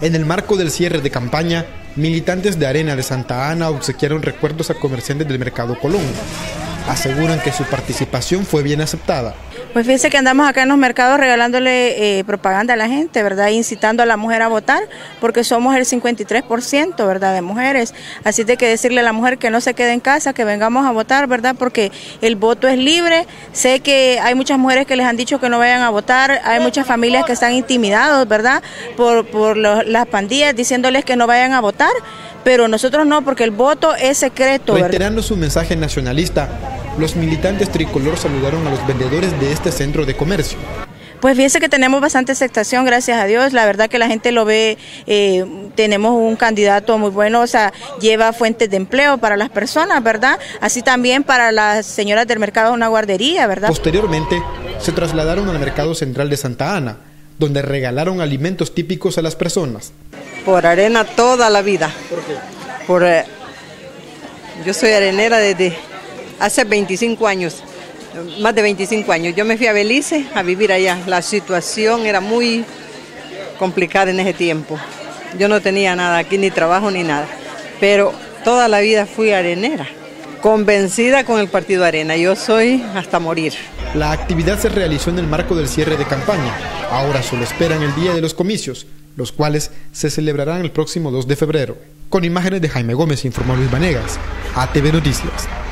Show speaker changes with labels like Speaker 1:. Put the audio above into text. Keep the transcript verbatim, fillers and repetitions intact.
Speaker 1: En el marco del cierre de campaña, militantes de Arena de Santa Ana obsequiaron recuerdos a comerciantes del Mercado Colón. Aseguran que su participación fue bien aceptada.
Speaker 2: Pues fíjense que andamos acá en los mercados regalándole eh, propaganda a la gente, ¿verdad? Incitando a la mujer a votar, porque somos el cincuenta y tres por ciento, ¿verdad?, de mujeres. Así de que decirle a la mujer que no se quede en casa, que vengamos a votar, ¿verdad?, porque el voto es libre. Sé que hay muchas mujeres que les han dicho que no vayan a votar, hay muchas familias que están intimidados, ¿verdad?, por, por los, las pandillas, diciéndoles que no vayan a votar, pero nosotros no, porque el voto es secreto, ¿verdad?
Speaker 1: Reiterando su mensaje nacionalista, los militantes tricolor saludaron a los vendedores de este centro de comercio.
Speaker 2: Pues fíjense que tenemos bastante aceptación, gracias a Dios, la verdad que la gente lo ve, eh, tenemos un candidato muy bueno, o sea, lleva fuentes de empleo para las personas, ¿verdad? Así también para las señoras del mercado, una guardería, ¿verdad?
Speaker 1: Posteriormente, se trasladaron al mercado central de Santa Ana, donde regalaron alimentos típicos a las personas.
Speaker 3: Por Arena toda la vida.
Speaker 1: ¿Por qué?
Speaker 3: Por, eh, yo soy arenera desde hace veinticinco años, más de veinticinco años. Yo me fui a Belice a vivir allá. La situación era muy complicada en ese tiempo. Yo no tenía nada aquí, ni trabajo ni nada. Pero toda la vida fui arenera, convencida con el partido Arena. Yo soy hasta morir.
Speaker 1: La actividad se realizó en el marco del cierre de campaña. Ahora solo esperan el día de los comicios, los cuales se celebrarán el próximo dos de febrero. Con imágenes de Jaime Gómez, informó Luis Vanegas, A T V Noticias.